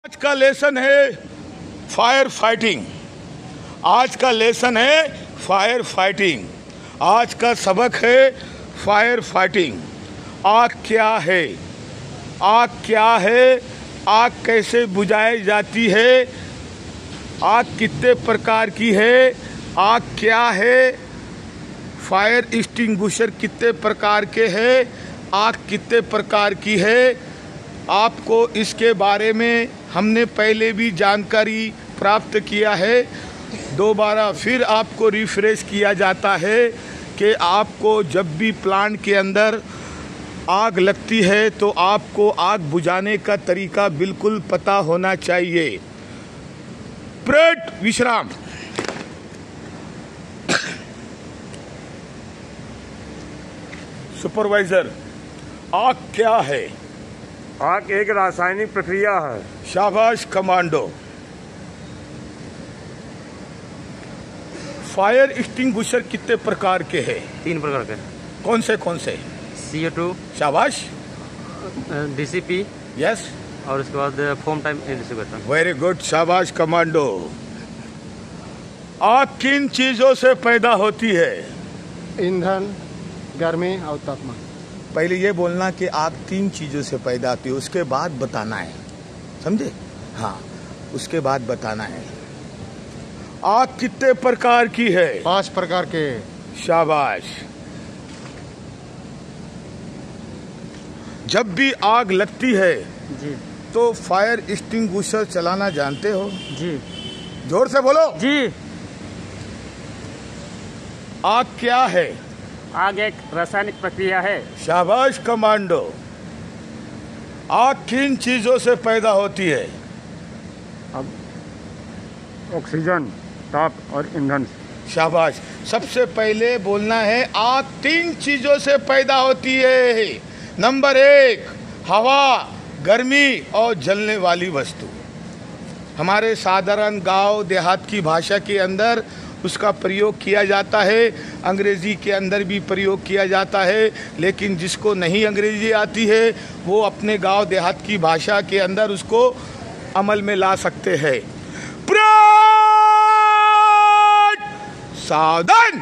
आज का लेसन है फायर फाइटिंग। आज का लेसन है फायर फाइटिंग। आज का सबक है फायर फाइटिंग। आग क्या है? आग क्या है? आग कैसे बुझाई जाती है? आग कितने प्रकार की है? आग क्या है? फायर एक्सटिंग्विशर कितने प्रकार के हैं? आग कितने प्रकार की है? आपको इसके बारे में हमने पहले भी जानकारी प्राप्त किया है। दोबारा फिर आपको रिफ्रेश किया जाता है कि आपको जब भी प्लांट के अंदर आग लगती है तो आपको आग बुझाने का तरीका बिल्कुल पता होना चाहिए। ब्रेक विश्राम। सुपरवाइजर, आग क्या है? आग एक रासायनिक प्रक्रिया है। शाबाश कमांडो। फायर एक्सटिंग्विशर कितने प्रकार के हैं? 3 प्रकार के। कौन से? CO2, शाबाश। DCP, यस, और उसके बाद foam time indicator. Very good, शाबाश कमांडो। आग किन चीजों से पैदा होती है? ईंधन, गर्मी और तापमान। पहले ये बोलना कि आग 3 चीजों से पैदा होती है, उसके बाद बताना है, समझे? हाँ, उसके बाद बताना है। आग कितने प्रकार की है? 5 प्रकार के। शाबाश। जब भी आग लगती है जी तो फायर एक्सटिंग्विशर चलाना जानते हो? जी जोर से बोलो। जी। आग क्या है? आग एक रासायनिक प्रक्रिया है। शाबाश कमांडो। आग किन चीजों से पैदा होती है? ऑक्सीजन, ताप और ईंधन। शाबाश। सबसे पहले बोलना है आग 3 चीजों से पैदा होती है। नंबर 1 हवा, गर्मी और जलने वाली वस्तु। हमारे साधारण गांव देहात की भाषा के अंदर उसका प्रयोग किया जाता है, अंग्रेजी के अंदर भी प्रयोग किया जाता है, लेकिन जिसको नहीं अंग्रेजी आती है वो अपने गांव देहात की भाषा के अंदर उसको अमल में ला सकते हैं। सावधान।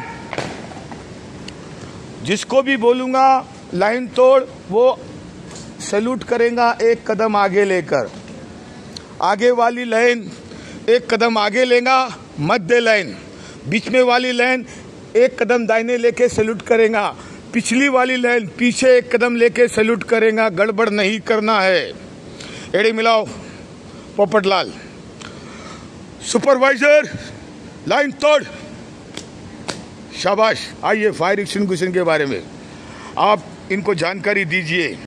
जिसको भी बोलूंगा लाइन तोड़, वो सैल्यूट करेगा एक कदम आगे लेकर। आगे वाली लाइन एक कदम आगे लेगा, मध्य लाइन, बीच में वाली लाइन एक कदम दाहिने लेके सैल्यूट करेगा, पिछली वाली लाइन पीछे एक कदम लेके सैल्यूट करेगा। गड़बड़ नहीं करना है। एड़ी मिलाओ पोपटलाल। सुपरवाइजर, लाइन तोड़। शाबाश। आइए फायर एक्सटिंग्विशर के बारे में आप इनको जानकारी दीजिए।